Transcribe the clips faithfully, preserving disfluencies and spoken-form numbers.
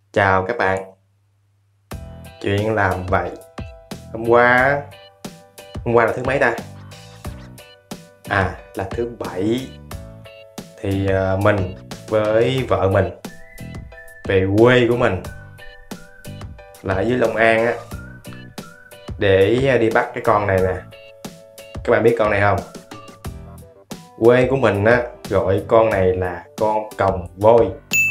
Chào các bạn. Chuyện làm vậy. Hôm qua Hôm qua là thứ mấy ta? À, là thứ bảy. Thì uh, mình với vợ mình về quê của mình là ở dưới Long An á, để đi bắt cái con này nè. Các bạn biết con này không? Quê của mình á gọi con này là con còng voi,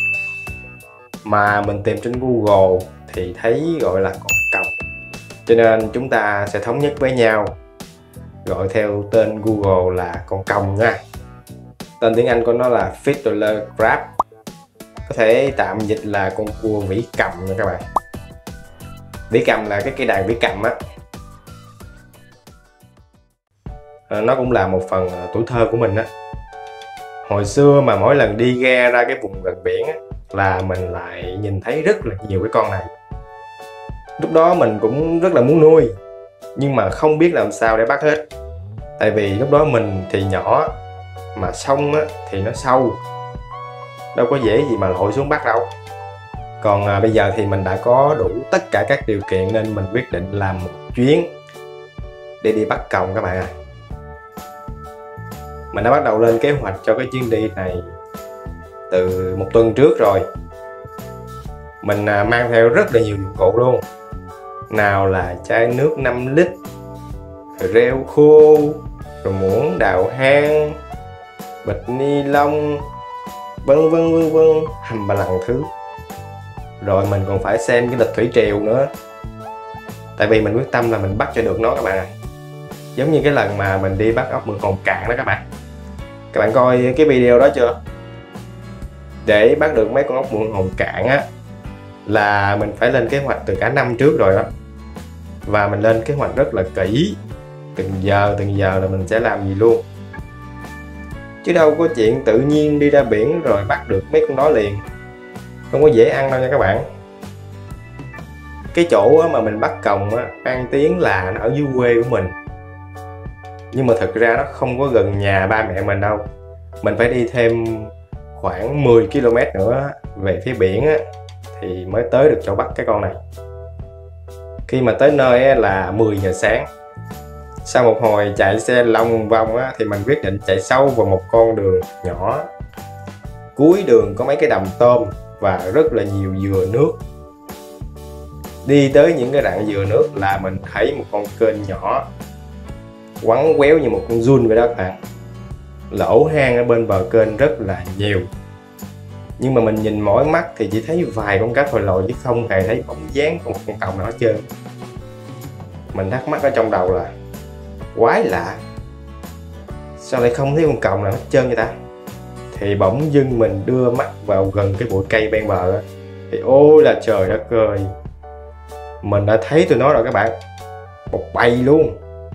mà mình tìm trên Google thì thấy gọi là con còng, cho nên chúng ta sẽ thống nhất với nhau gọi theo tên Google là con còng nha. Tên tiếng Anh của nó là Fiddler Crab, có thể tạm dịch là con cua vĩ cầm nha các bạn. Vĩ cầm là cái cây đàn vĩ cầm á. À, nó cũng là một phần tuổi thơ của mình á. Hồi xưa mà mỗi lần đi ghe ra cái vùng gần biển á, là mình lại nhìn thấy rất là nhiều cái con này. Lúc đó mình cũng rất là muốn nuôi, nhưng mà không biết làm sao để bắt hết. Tại vì lúc đó mình thì nhỏ, mà sông á, thì nó sâu, đâu có dễ gì mà lội xuống bắt đâu. Còn à, bây giờ thì mình đã có đủ tất cả các điều kiện, nên mình quyết định làm một chuyến để đi bắt còng các bạn ạ. À. Mình đã bắt đầu lên kế hoạch cho cái chuyến đi này từ một tuần trước rồi. Mình à, mang theo rất là nhiều dụng cụ luôn. Nào là chai nước năm lít, rồi reo khô, rồi muỗng đào hang, bịch ni lông, vân vân vân vân, hầm bà lằng thứ. Rồi mình còn phải xem cái lịch thủy triều nữa, tại vì mình quyết tâm là mình bắt cho được nó các bạn ạ. À. Giống như cái lần mà mình đi bắt ốc mượn hồn cạn đó các bạn. Các bạn coi cái video đó chưa? Để bắt được mấy con ốc mượn hồn cạn á, là mình phải lên kế hoạch từ cả năm trước rồi đó. Và mình lên kế hoạch rất là kỹ, từng giờ từng giờ là mình sẽ làm gì luôn. Chứ đâu có chuyện tự nhiên đi ra biển rồi bắt được mấy con đó liền. Không có dễ ăn đâu nha các bạn. Cái chỗ mà mình bắt còng á, mang tiếng là nó ở dưới quê của mình, nhưng mà thực ra nó không có gần nhà ba mẹ mình đâu. Mình phải đi thêm khoảng mười ki lô mét nữa về phía biển á, thì mới tới được chỗ bắt cái con này. Khi mà tới nơi á, là mười giờ sáng. Sau một hồi chạy xe lòng vòng á, thì mình quyết định chạy sâu vào một con đường nhỏ. Cuối đường có mấy cái đầm tôm và rất là nhiều dừa nước. Đi tới những cái rặng dừa nước là mình thấy một con kênh nhỏ quắn quéo như một con giun vậy đó các bạn. Lỗ hang ở bên bờ kênh rất là nhiều, nhưng mà mình nhìn mỏi mắt thì chỉ thấy vài con cá thòi lòi, chứ không hề thấy bóng dáng của một con còng nào hết trơn. Mình thắc mắc ở trong đầu là quái lạ, sao lại không thấy con còng nào hết trơn vậy ta? Thì bỗng dưng mình đưa mắt vào gần cái bụi cây bên bờ đó, thì ôi là trời đất ơi, mình đã thấy tụi nó rồi các bạn. Một bầy luôn,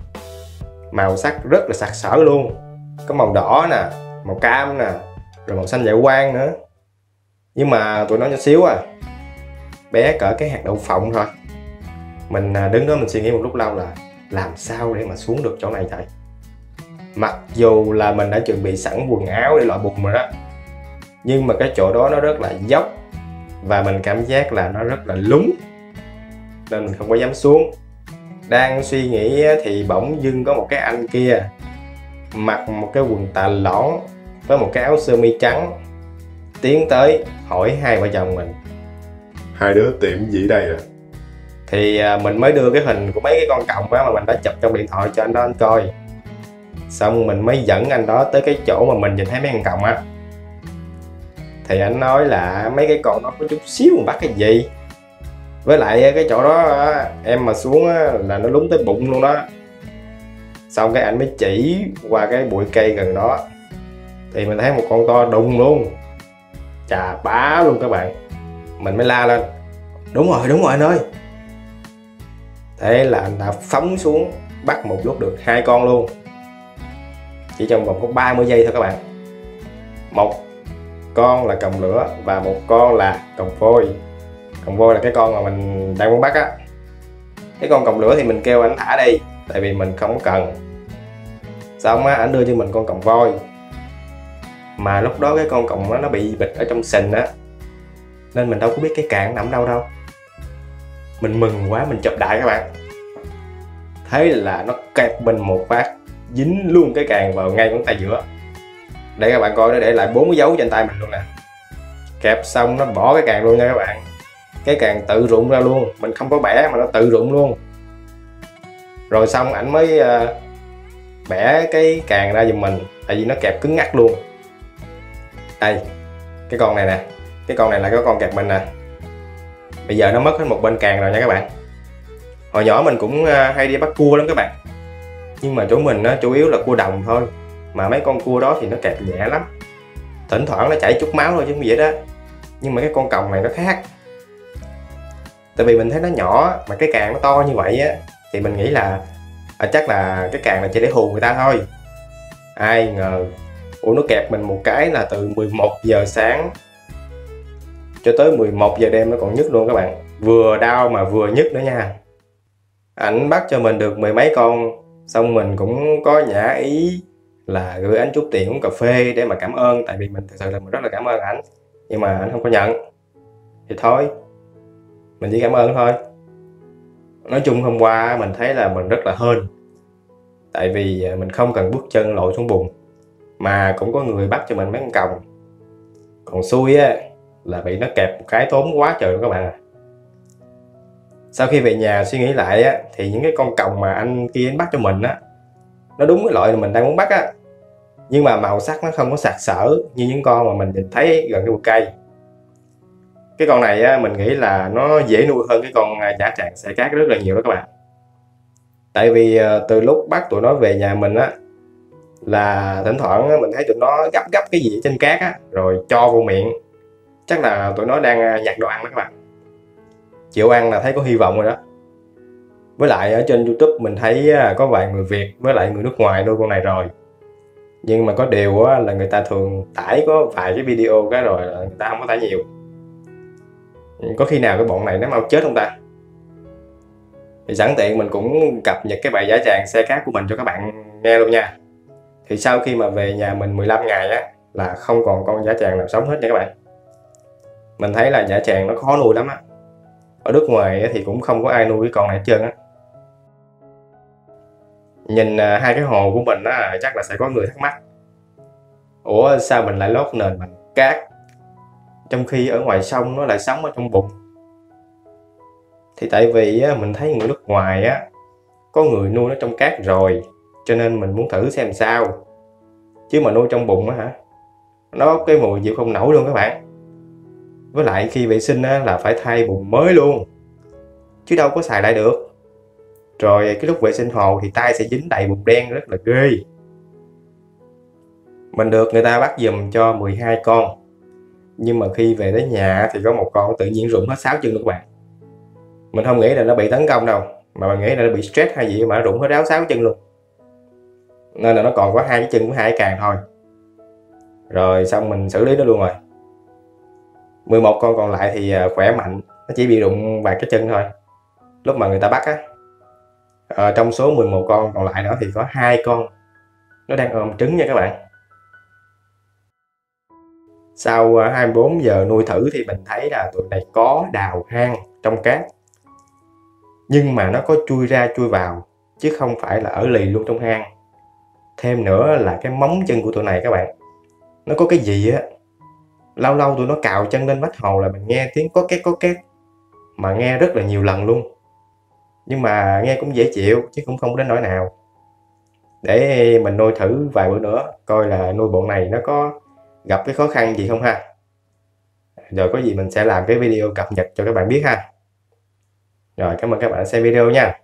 màu sắc rất là sặc sỡ luôn. Có màu đỏ nè, màu cam nè, rồi màu xanh dạ quang nữa. Nhưng mà tụi nó nhỏ xíu à, bé cỡ cái hạt đậu phộng thôi. Mình đứng đó mình suy nghĩ một lúc lâu là làm sao để mà xuống được chỗ này thầy. Mặc dù là mình đã chuẩn bị sẵn quần áo để loại bùn rồi đó, nhưng mà cái chỗ đó nó rất là dốc, và mình cảm giác là nó rất là lún, nên mình không có dám xuống. Đang suy nghĩ thì bỗng dưng có một cái anh kia mặc một cái quần tà lõn với một cái áo sơ mi trắng tiến tới hỏi hai vợ chồng mình: hai đứa tìm gì đây à? Thì mình mới đưa cái hình của mấy cái con còng đó mà mình đã chụp trong điện thoại cho anh đó anh coi. Xong mình mới dẫn anh đó tới cái chỗ mà mình nhìn thấy mấy con còng á. Thì anh nói là mấy cái con nó có chút xíu mà bắt cái gì, với lại cái chỗ đó em mà xuống là nó lún tới bụng luôn đó. Xong cái anh mới chỉ qua cái bụi cây gần đó, thì mình thấy một con to đùng luôn, chà bá luôn các bạn. Mình mới la lên: đúng rồi đúng rồi anh ơi. Thế là anh đã phóng xuống bắt một lúc được hai con luôn, chỉ trong vòng có ba mươi giây thôi các bạn. Một con là còng lửa và một con là còng phôi. Còng voi là cái con mà mình đang muốn bắt á. Cái con còng lửa thì mình kêu anh thả đi, tại vì mình không cần. Xong á, anh đưa cho mình con còng voi, mà lúc đó cái con còng đó nó bị bịch ở trong sình á, nên mình đâu có biết cái càng nằm đâu đâu. Mình mừng quá, mình chụp đại các bạn. Thế là nó kẹp mình một phát, dính luôn cái càng vào ngay ngón tay giữa. Để các bạn coi, nó để lại bốn cái dấu trên tay mình luôn nè. Kẹp xong nó bỏ cái càng luôn nha các bạn. Cái càng tự rụng ra luôn, mình không có bẻ mà nó tự rụng luôn. Rồi xong ảnh mới uh, bẻ cái càng ra giùm mình, tại vì nó kẹp cứng ngắc luôn. Đây, cái con này nè, cái con này là cái con kẹp mình nè. Bây giờ nó mất hết một bên càng rồi nha các bạn. Hồi nhỏ mình cũng uh, hay đi bắt cua lắm các bạn. Nhưng mà chỗ mình nó chủ yếu là cua đồng thôi. Mà mấy con cua đó thì nó kẹp nhẹ lắm. Thỉnh thoảng nó chảy chút máu thôi chứ không gì đó. Nhưng mà cái con còng này nó khác. Tại vì mình thấy nó nhỏ mà cái càng nó to như vậy á, thì mình nghĩ là à, chắc là cái càng này chỉ để hù người ta thôi. Ai ngờ ủa nó kẹp mình một cái là từ mười một giờ sáng cho tới mười một giờ đêm nó còn nhức luôn các bạn. Vừa đau mà vừa nhức nữa nha. Ảnh bắt cho mình được mười mấy con, xong mình cũng có nhã ý là gửi ảnh chút tiền uống cà phê để mà cảm ơn, tại vì mình thực sự là mình rất là cảm ơn ảnh, nhưng mà ảnh không có nhận. Thì thôi, mình chỉ cảm ơn thôi. Nói chung hôm qua mình thấy là mình rất là hên, tại vì mình không cần bước chân lội xuống bùn mà cũng có người bắt cho mình mấy con còng. Còn xui á là bị nó kẹp một cái tốn quá trời luôn các bạn à. Sau khi về nhà suy nghĩ lại á, thì những cái con còng mà anh kia anh bắt cho mình á, nó đúng cái loại mà mình đang muốn bắt á, nhưng mà màu sắc nó không có sặc sỡ như những con mà mình nhìn thấy gần cái bụi cây. Cái con này á, mình nghĩ là nó dễ nuôi hơn cái con chả tràng xẻ cát rất là nhiều đó các bạn. Tại vì từ lúc bắt tụi nó về nhà mình á, là thỉnh thoảng mình thấy tụi nó gấp gấp cái gì trên cát á, rồi cho vô miệng. Chắc là tụi nó đang nhặt đồ ăn đó các bạn. Chịu ăn là thấy có hy vọng rồi đó. Với lại ở trên YouTube mình thấy có vài người Việt với lại người nước ngoài nuôi con này rồi. Nhưng mà có điều là người ta thường tải có vài cái video cái rồi người ta không có tải nhiều. Có khi nào cái bọn này nó mau chết không ta? Thì sẵn tiện mình cũng cập nhật cái bài giả tràng xe cát của mình cho các bạn nghe luôn nha. Thì sau khi mà về nhà mình mười lăm ngày á, là không còn con giả tràng nào sống hết nha các bạn. Mình thấy là giả tràng nó khó nuôi lắm á. Ở nước ngoài thì cũng không có ai nuôi cái con này hết trơn á. Nhìn hai cái hồ của mình á, chắc là sẽ có người thắc mắc, ủa sao mình lại lót nền bằng cát, trong khi ở ngoài sông nó lại sống ở trong bùn? Thì tại vì á, mình thấy người nước ngoài á, có người nuôi nó trong cát rồi, cho nên mình muốn thử xem sao. Chứ mà nuôi trong bùn á hả, nó cái mùi chịu không nổi luôn các bạn. Với lại khi vệ sinh á, là phải thay bùn mới luôn, chứ đâu có xài lại được. Rồi cái lúc vệ sinh hồ thì tay sẽ dính đầy bùn đen, rất là ghê. Mình được người ta bắt giùm cho mười hai con, nhưng mà khi về đến nhà thì có một con tự nhiên rụng hết sáu chân luôn các bạn. Mình không nghĩ là nó bị tấn công đâu, mà mình nghĩ là nó bị stress hay gì mà nó rụng hết ráo sáu chân luôn. Nên là nó còn có hai cái chân của hai cái càng thôi. Rồi xong mình xử lý nó luôn rồi. mười một con còn lại thì khỏe mạnh, nó chỉ bị rụng vài cái chân thôi lúc mà người ta bắt á. Ờ, trong số mười một con còn lại đó thì có hai con nó đang ôm trứng nha các bạn. Sau hai mươi bốn giờ nuôi thử thì mình thấy là tụi này có đào hang trong cát, nhưng mà nó có chui ra chui vào chứ không phải là ở lì luôn trong hang. Thêm nữa là cái móng chân của tụi này các bạn, nó có cái gì á, lâu lâu tụi nó cào chân lên vách hồ là mình nghe tiếng có két có két, mà nghe rất là nhiều lần luôn. Nhưng mà nghe cũng dễ chịu chứ cũng không đến nỗi nào. Để mình nuôi thử vài bữa nữa coi là nuôi bọn này nó có gặp cái khó khăn gì không ha. Rồi có gì mình sẽ làm cái video cập nhật cho các bạn biết ha. Rồi cảm ơn các bạn đã xem video nha.